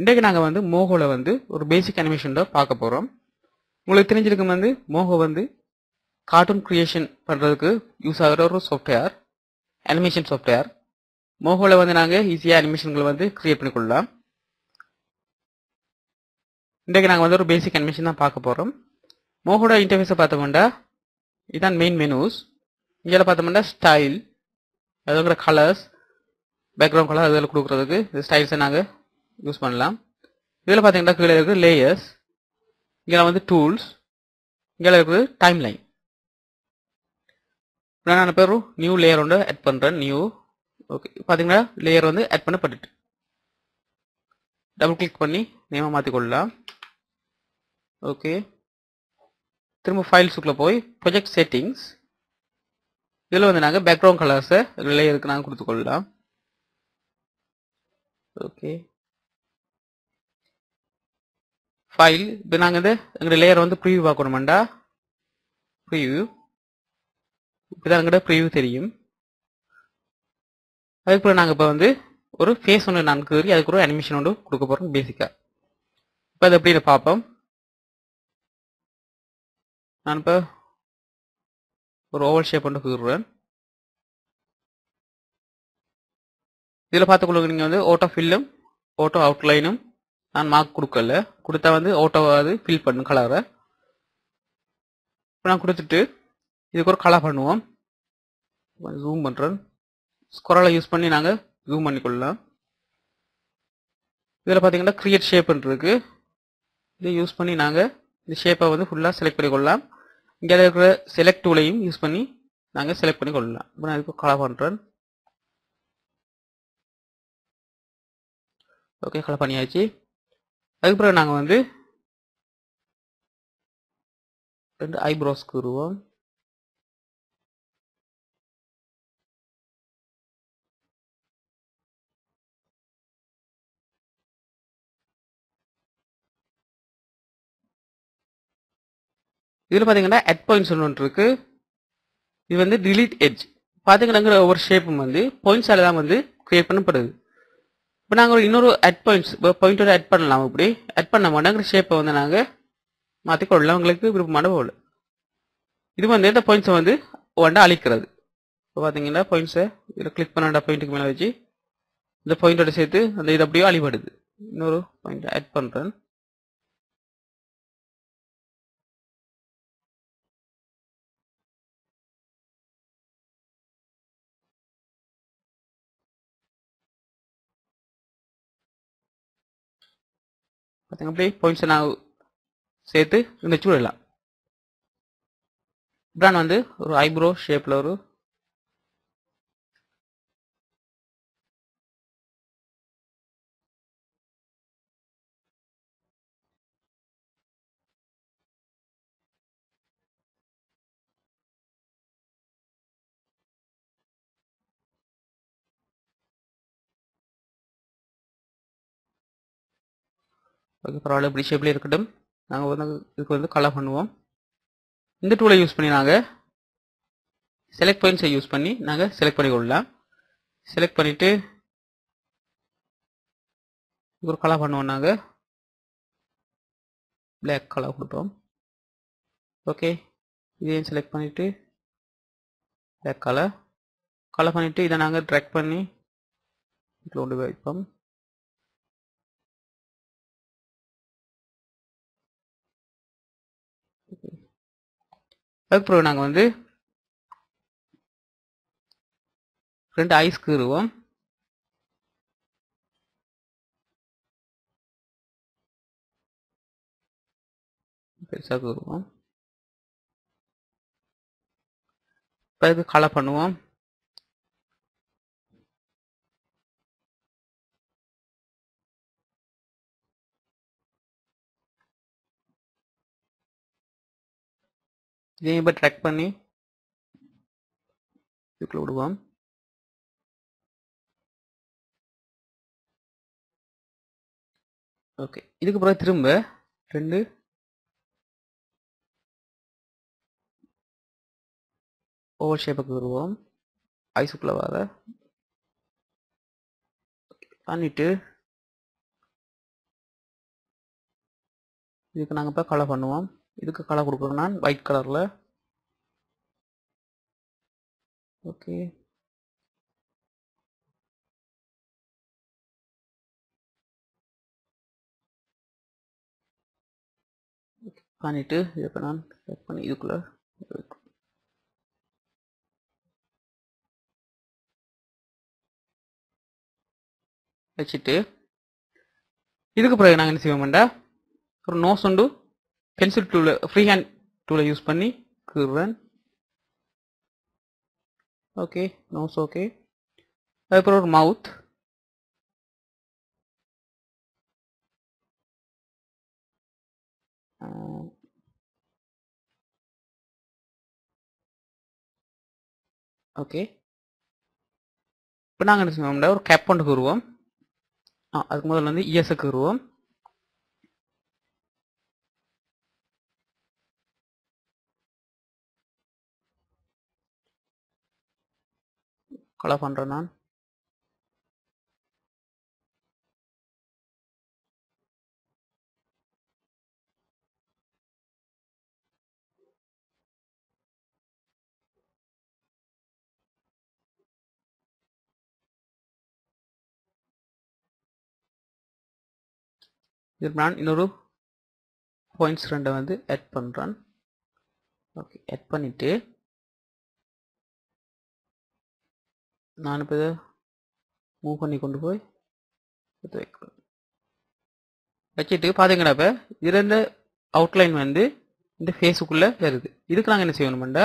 இன்றைக்கு நாங்கள் வந்து மோகோவில் வந்து ஒரு பேசிக் அனிமேஷன் தான் பார்க்க போகிறோம். உங்களுக்கு தெரிஞ்சிருக்கும் வந்து மோகோ வந்து கார்ட்டூன் கிரியேஷன் பண்ணுறதுக்கு யூஸ் ஆகிற ஒரு சாஃப்ட்வேர், அனிமேஷன் சாஃப்ட்வேர். மோகோவில் வந்து நாங்கள் ஈஸியாக அனிமேஷன்களை வந்து கிரியேட் பண்ணிக்கொள்ளலாம். இன்றைக்கு நாங்கள் வந்து ஒரு பேசிக் அனிமேஷன் தான் பார்க்க போகிறோம். மோகோட இன்டர்ஃபேஸை பார்த்தோம்னா இதுதான் மெயின் மெனூஸ். இங்கே பார்த்தோம்னா ஸ்டைல், அதுங்கிற கலர்ஸ், பேக்ரவுண்ட் கலர் அதில் கொடுக்குறதுக்கு இந்த ஸ்டைல்ஸை நாங்கள் யூஸ் பண்ணலாம். இதில் பார்த்தீங்கன்னா கீழே இருக்குது லேயர்ஸ், இங்கே வந்து டூல்ஸ், இங்கே இருக்குது டைம் லைன். நான் பேர் நியூ லேயர் ஒன்று ஆட் பண்ணுறேன். நியூ ஓகே பார்த்தீங்கன்னா லேயர் வந்து ஆட் பண்ணப்பட்டுட்டு டபுள் கிளிக் பண்ணி நேமை மாற்றிக்கொள்ளலாம். ஓகே, திரும்ப ஃபைல்ஸுக்குள்ளே போய் ப்ரொஜெக்ட் செட்டிங்ஸ், இதில் வந்து நாங்கள் பேக்ரவுண்ட் கலர்ஸை லேயருக்கு நாங்கள் கொடுத்துக்கொள்ளலாம். ஓகே, ஃபைல் இப்போ நாங்கள் வந்து எங்களோட லேயர் வந்து ப்ரீவியூ பார்க்கணுமெண்டா ப்ரீவியூ, இப்போ தான் எங்கள்கிட்ட ப்ரீவியூ தெரியும். அதுக்கப்புறம் நாங்கள் இப்போ வந்து ஒரு ஃபேஸ் ஒன்று நான் கீறி அதுக்கு ஒரு அனிமேஷன் ஒன்று கொடுக்க போகிறோம் பேசிக்காக. இப்போ அது எப்படி பார்ப்போம். நான் இப்போ ஒரு ஓவல் ஷேப் ஒன்று கீறுறேன். இதில் பார்த்துக்கொள்ளுங்க, நீங்கள் வந்து ஆட்டோ ஃபில்லும் ஆட்டோ அவுட்லைனும் நான் மார்க் கொடுக்கல, கொடுத்தா வந்து ஆட்டோவாது ஃபில் பண்ணும் கலரை. இப்போ நான் கொடுத்துட்டு இதுக்கு ஒரு கலர் பண்ணுவோம். ஜூம் பண்ணுறேன், ஸ்குரலை யூஸ் பண்ணி நாங்கள் ஜூம் பண்ணிக்கொள்ளலாம். இதில் பார்த்தீங்கன்னா கிரியேட் ஷேப்ன்றிருக்கு, இதை யூஸ் பண்ணி நாங்கள் இந்த ஷேப்பை வந்து ஃபுல்லாக செலக்ட் பண்ணிக்கொள்ளலாம். இங்கே இருக்கிற செலக்ட் டூலையும் யூஸ் பண்ணி நாங்கள் செலக்ட் பண்ணி கொள்ளலாம். இப்போ நான் இதுக்கு கலர் பண்ணுறேன். ஓகே, கலர் பண்ணியாச்சு. அதுக்கப்புறம் நாங்கள் வந்து ரெண்டு ஐப்ரோஸ்க்கு வருவோம். இதில் பார்த்தீங்கன்னா அட் பாயிண்ட்ஸ் ஒன்று இருக்கு, இது வந்து டிலீட் எட்ஜ். பார்த்தீங்கன்னா ஒவ்வொரு ஷேப்பும் வந்து பாயிண்ட்ஸால தான் வந்து கிரியேட் பண்ணப்படுது. இப்போ நாங்கள் ஒரு இன்னொரு அட் பாயிண்ட்ஸ் பாயிண்டோட ஆட் பண்ணலாம். இப்படி ஆட் பண்ண மாட்டோங்கிற ஷேப்பை வந்து நாங்கள் மாற்றிக்கொள்ளலாம் உங்களுக்கு விருப்பமான போல. இது வந்து இந்த பாயிண்ட்ஸை வந்து ஒன்றா அழிக்கிறது. இப்போ பார்த்தீங்கன்னா பாயிண்ட்ஸை இதில் கிளிக் பண்ண பாயிண்ட்டுக்கு மேலே வச்சு இந்த பாயிண்டோட சேர்த்து அந்த இது அப்படியே அழிபடுது. இன்னொரு பாயிண்ட் ஆட் பண்ணுறேன். பார்த்தீங்க அப்படியே பாயிண்ட்ஸை நான் சேர்த்து இந்த சூழலாம். இப்படி வந்து ஒரு ஐப்ரோ ஷேப்பில் ஒரு ஓகே பரவாயில்ல, இப்படி ஷேப்லேயே இருக்கட்டும். நாங்கள் வந்து இதுக்கு வந்து கலர் பண்ணுவோம். இந்த டூலை யூஸ் பண்ணி நாங்கள் செலக்ட் பாயிண்ட்ஸை யூஸ் பண்ணி நாங்கள் செலக்ட் பண்ணி கொள்ளலாம். செலக்ட் பண்ணிவிட்டு ஒரு கலர் பண்ணுவோம். நாங்கள் பிளாக் கலர் கொடுப்போம். ஓகே, இதையும் செலக்ட் பண்ணிவிட்டு பிளாக் கலர் பண்ணிவிட்டு இதை நாங்கள் ட்ராக் பண்ணி இதில் கொண்டு போய் வைப்போம். அதுக்கப்புறம் நாங்கள் வந்து ரெண்டு ஐஸ் கீறுவோம். பெருசாக கீறுவோம். இப்போ இதுக்கு கலர் பண்ணுவோம். இதையும் இப்போ ட்ராக் பண்ணி இதுக்குள்ள விடுவோம். ஓகே, இதுக்கு பிறகு திரும்ப ரெண்டு ஓவல் ஷேப்புக்கு வருவோம். ஐஸுக்குள்ள வர பண்ணிட்டு இதுக்கு நாங்கள் இப்போ கலர் பண்ணுவோம். இதுக்கு கலர் கொடுக்குறோம் நான் ஒயிட் கலரில். ஓகே, பண்ணிவிட்டு இதை நான் செட் பண்ணி இதுக்குள்ளே வச்சுட்டு இதுக்கு பிறகு நாங்கள் என்ன செய்வோம்டா ஒரு நோஸ் உண்டு பென்சில் டூலை ஃப்ரீ ஹேண்ட் டூலை யூஸ் பண்ணி கீறுறேன். Okay, nose okay. அதுக்கப்புறம் ஒரு மவுத், ஓகே. இப்போ நாங்கள் என்ன செய்வோம்டா ஒரு கேப் ஒன்று கீறுவோம். அதுக்கு முதல்ல வந்து இஎஸ்ஐ கீறுவோம். கலர் பண்ணுறேன் நான். இது நான் இன்னொரு பாயிண்ட்ஸ் 2 வந்து ஆட் பண்ணுறேன். ஓகே, ஆட் பண்ணிவிட்டு நான் இப்போ இதை மூவ் பண்ணி கொண்டு போய் வைக்கிறேன். வச்சுட்டு பார்த்தீங்கன்னா இப்போ இருந்த அவுட்லைன் வந்து இந்த ஃபேஸுக்குள்ளே வருது. இதுக்கு நாங்கள் என்ன செய்யணும்டா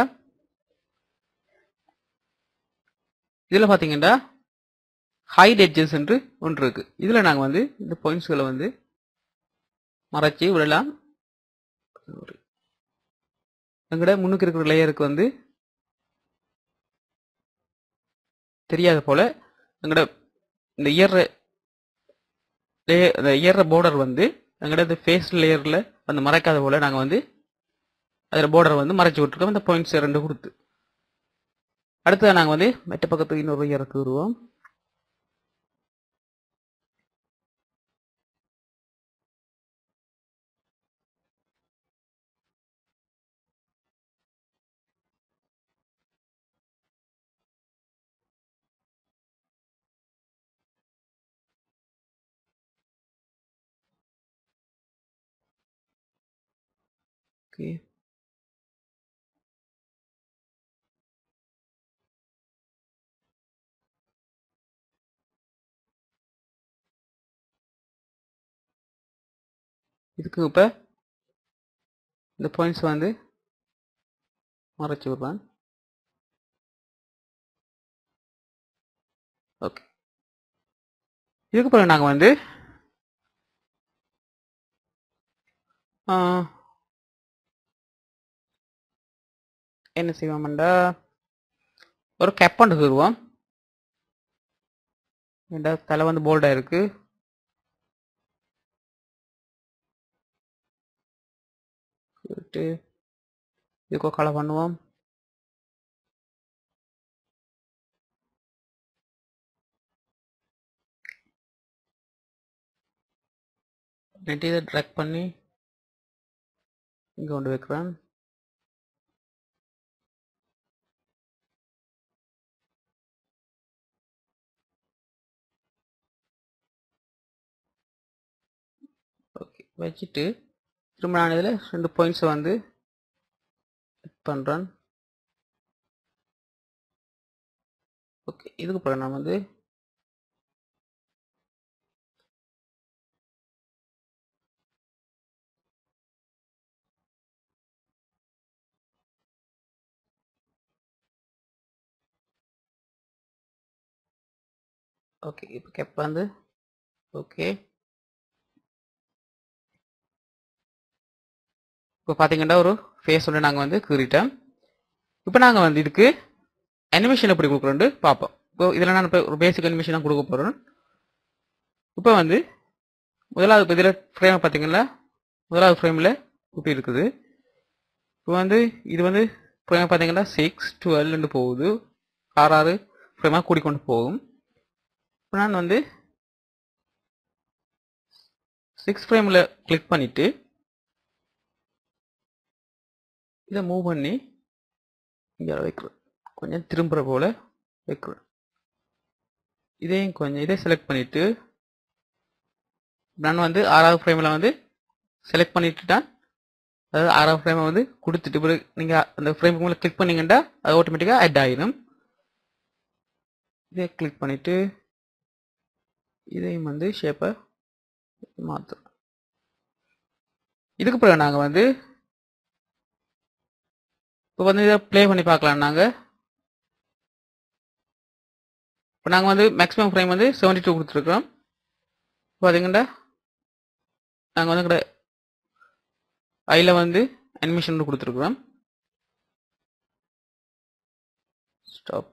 இதில் பார்த்தீங்கன்னா ஹைட் எட்ஜஸ் என்று ஒன்று இருக்குது. இதில் நாங்கள் வந்து இந்த பாயிண்ட்ஸ்களை வந்து மறைச்சி விடலாம். எங்கட முன்னுக்கு இருக்கிற லேயருக்கு வந்து தெரியாத போல் எங்கட இந்த இயர்ற பார்டர் வந்து எங்கட இந்த ஃபேஸ் லேயரில் வந்து மறைக்காத போல் நாங்கள் வந்து அதில் பார்டர் வந்து மறைச்சி விட்டுருக்கோம் இந்த பாயிண்ட்ஸ் 2 கொடுத்து. அடுத்தது நாங்கள் வந்து மெட்ட பக்கத்துக்கு இன்னொரு இயருக்கு வருவோம். ஓகே, இதுக்கு இப்போ இந்த பாயிண்ட்ஸ் வந்து மறைச்சி விடுறேன். ஓகே, இதுக்கு பிறகு நாங்கள் வந்து என்ன செய்வோம்டா ஒரு கேப் ஒன்று தருவோம். ஏண்டா தலை வந்து போல்டாக இருக்கு. இதுக்கு கலர் பண்ணுவோம். இதை ட்ராக் பண்ணி இங்கே கொண்டு வைக்கிறேன். ஓகே, வச்சுட்டு திரும்ப நான் இதில் 2 பாயிண்ட்ஸை வந்து பண்ணுறேன். ஓகே, இதுக்கு பிறகு நான் வந்து ஓகே இப்போ கேப் வந்து ஓகே. இப்போ பார்த்தீங்கன்னா ஒரு ஃபேஸ் ஒன்று நாங்கள் வந்து கீறிட்டோம். இப்போ நாங்கள் வந்து இதுக்கு அனிமேஷன் எப்படி கொடுக்குறோன்னு பார்ப்போம். இப்போ இதில் நான் இப்போ ஒரு பேசிக் அனிமேஷன் தான் கொடுக்க போகிறேன். இப்போ வந்து முதலாவது இப்போ இதில் ஃப்ரேம் பார்த்தீங்கன்னா முதலாவது ஃப்ரேமில் இப்படி இருக்குது. இப்போ வந்து இது வந்து ஃப்ரேம் பார்த்தீங்கன்னா 6 12 போகுது. 6 ஃப்ரேமாக கூடிக்கொண்டு போகும். இப்போ நான் வந்து 6 ஃப்ரேமில் கிளிக் பண்ணிவிட்டு இதை மூவ் பண்ணி இங்கே வைக்கிறேன், கொஞ்சம் திரும்புகிற போல் வைக்கிறேன். இதையும் கொஞ்சம் இதை செலக்ட் பண்ணிவிட்டு நான் வந்து 6வது ஃப்ரேமில் வந்து செலக்ட் பண்ணிட்டுட்டான். அதாவது 6வது ஃப்ரேமை வந்து கொடுத்துட்டு பிறகு நீங்கள் அந்த ஃப்ரேம் மேலே கிளிக் பண்ணிங்கன்னா அது ஆட்டோமேட்டிக்காக ஆட் ஆகிடும். இதை கிளிக் பண்ணிவிட்டு இதையும் வந்து ஷேப்பை மாற்றுறோம். இதுக்கு பிறகு நாங்கள் வந்து இப்போ வந்து இதை ப்ளே பண்ணி பார்க்கலாம். நாங்கள் இப்போ நாங்கள் வந்து மேக்ஸிமம் ஃப்ரேம் வந்து 72 கொடுத்துருக்குறோம். பார்த்தீங்கன்னா நாங்கள் வந்து கூட அதில் வந்து அனிமேஷன் கொடுத்துருக்குறோம். ஸ்டாப்.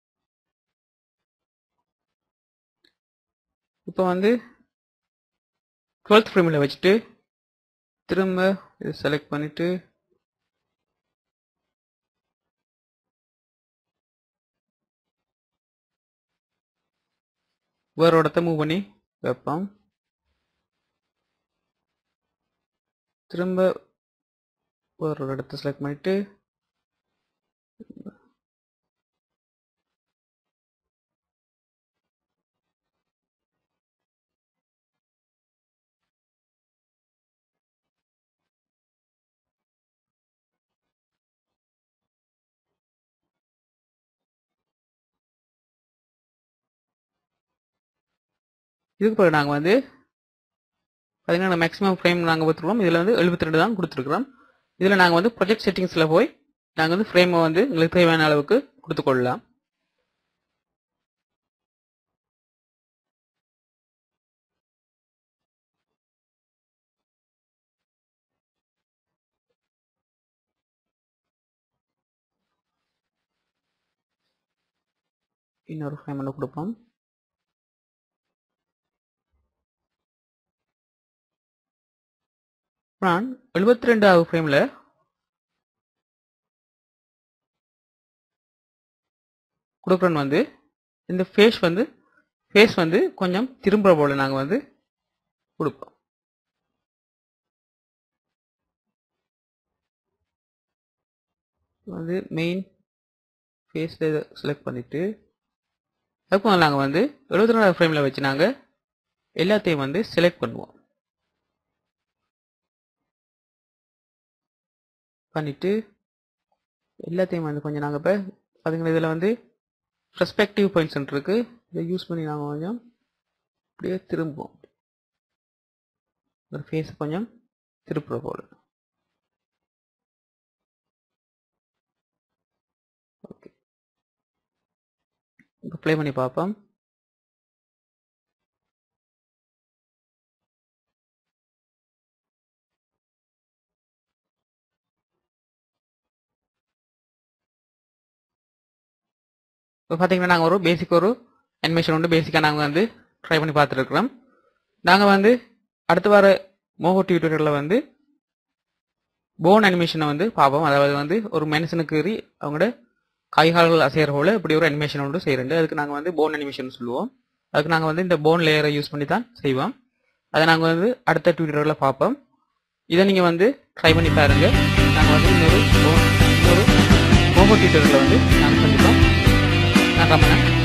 இப்போ வந்து 12th ஃப்ரேமில் வச்சுட்டு திரும்ப இதை செலக்ட் பண்ணிவிட்டு வேறு இடத்த மூவ் பண்ணி வைப்போம். திரும்ப வேறு ஒரு இடத்த செலக்ட் பண்ணிவிட்டு இதுக்கு பிறகு நாங்கள் வந்து பார்த்தீங்கன்னா மேக்ஸிமம் ஃப்ரேம் நாங்கள் பார்த்துருக்கோம். இதில் வந்து 72 தான் கொடுத்துருக்குறோம். இதில் நாங்கள் வந்து ப்ரொஜெக்ட் செட்டிங்ஸில் போய் நாங்கள் வந்து ஃப்ரேமை வந்து உங்களுக்கு தேவையான அளவுக்கு கொடுத்துக்கொள்ளலாம். இன்னொரு ஃப்ரேம் ஒன்று கொடுப்போம். நான் 72வது ஃப்ரேமில் கொடுக்குறேன். வந்து இந்த ஃபேஸ் வந்து கொஞ்சம் திரும்புகிற போல் நாங்கள் வந்து கொடுப்போம். வந்து மெயின் ஃபேஸில் இதை செலக்ட் பண்ணிவிட்டு அதுக்கு நாங்கள் வந்து 72வது ஃப்ரேமில் வச்சு நாங்கள் எல்லாத்தையும் வந்து செலக்ட் பண்ணுவோம். பண்ணிவிட்டு எல்லாத்தையும் வந்து கொஞ்சம் நாங்கள் இப்போ பார்த்தீங்கன்னா இதில் வந்து பெர்ஸ்பெக்டிவ் பாயிண்ட்ஸ் இருக்குது. இதை யூஸ் பண்ணி நாங்கள் கொஞ்சம் அப்படியே திரும்புவோம். ஒரு ஃபேஸ் கொஞ்சம் திருப்புற போல். ஓகே, இப்போ ப்ளே பண்ணி பார்ப்போம். இப்போ பார்த்தீங்கன்னா நாங்கள் ஒரு அனிமேஷன் உண்டு பேசிக்காக நாங்கள் வந்து ட்ரை பண்ணி பார்த்துருக்குறோம். நாங்கள் வந்து அடுத்து வர மோகோ டியூட்டோரியலில் வந்து போன் அனிமேஷனை வந்து பார்ப்போம். அதாவது வந்து ஒரு மனுஷனுக்கு அவங்களோட கைகால்கள் அசைகிற போல் இப்படி ஒரு அனிமேஷன் ஒன்று செய்கிறேன். அதுக்கு நாங்கள் வந்து போன் அனிமேஷன் சொல்லுவோம். அதுக்கு நாங்கள் வந்து இந்த போன் லேயரை யூஸ் பண்ணி தான் செய்வோம். அதை நாங்கள் வந்து அடுத்த டியூட்டோரியலில் பார்ப்போம். இதை நீங்கள் வந்து ட்ரை பண்ணி பாருங்கள். நாங்கள் வந்து இன்னொரு மோகோ டியூட்டோரியலில் வந்து நாங்கள் சந்திப்போம். நான் ரமணன்.